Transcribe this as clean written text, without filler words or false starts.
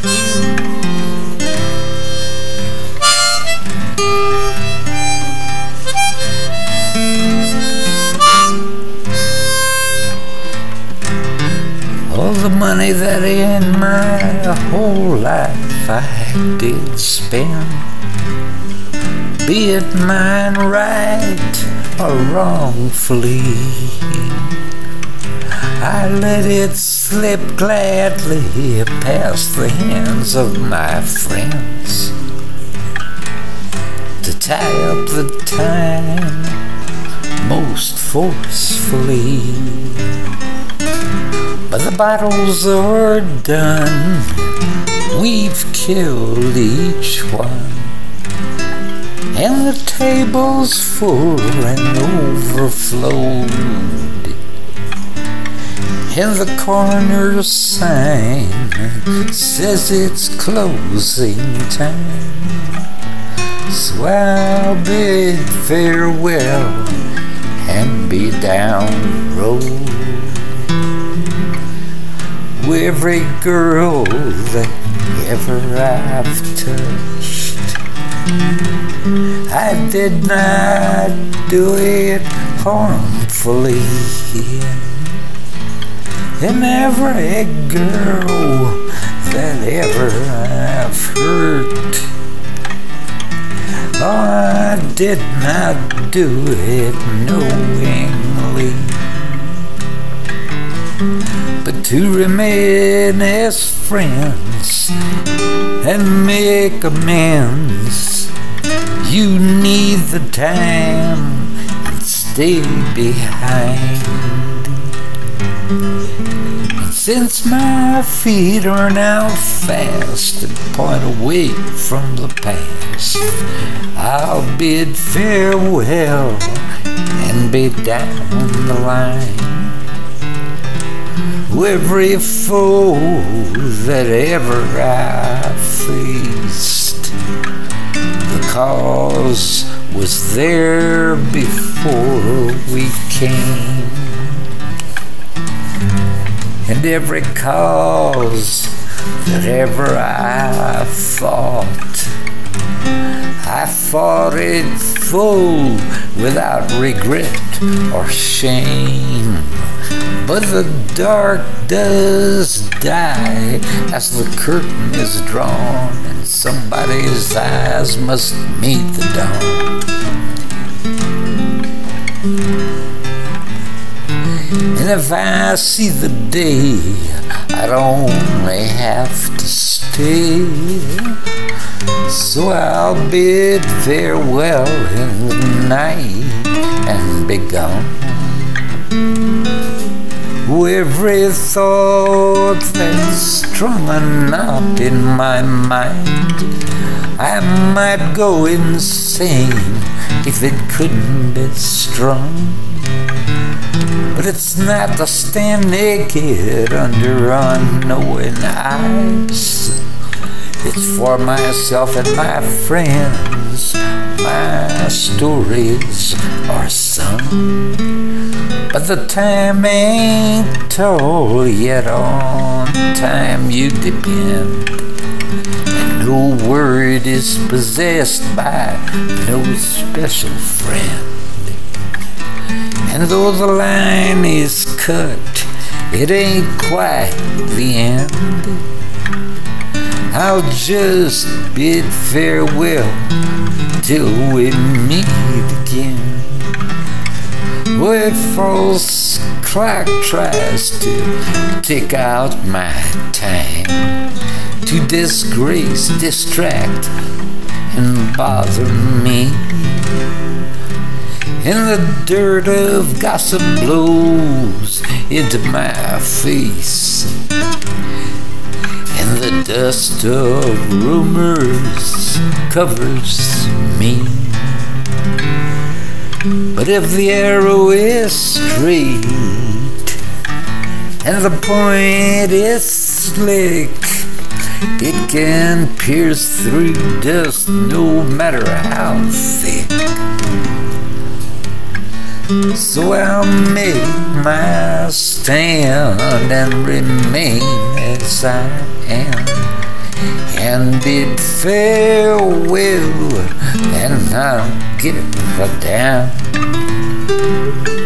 All the money that in my whole life I did spend, be it mine right or wrongfully, I let it slip gladly past the hands of my friends to tie up the time most forcefully. But the battles are done, we've killed each one, and the table's full and overflowed, and the corner sign says it's closing time. So I'll bid farewell and be down the road. Every girl that ever I've touched, I did not do it harmfully. And every girl that ever I've hurt, oh, I did not do it knowingly, but to remain as friends and make amends, you need the time and stay behind. And since my feet are now fast and point away from the past, I'll bid farewell and be down the line. Every foe that ever I faced, the cause was there before we came. And every cause that ever I fought it full without regret or shame. But the dark does die as the curtain is drawn, and somebody's eyes must meet the dawn. And if I see the day, I'd only have to stay. So I'll bid farewell in the night and be gone. Every thought that's strung a knot in my mind, I might go insane if it couldn't be strung. But it's not to stand naked under unknowing eyes. It's for myself and my friends. My stories are sung, but the time ain't told yet. On time you depend, and no word is possessed by no special friend. And though the line is cut, it ain't quite the end. I'll just bid farewell till we meet again. Where false clock tries to take out my time, to disgrace, distract, and bother me. And the dirt of gossip blows into my face, and the dust of rumors covers me. But if the arrow is straight and the point is slick, it can pierce through dust no matter how thick. So I'll make my stand and remain as I am, and bid farewell, and I don't give a damn.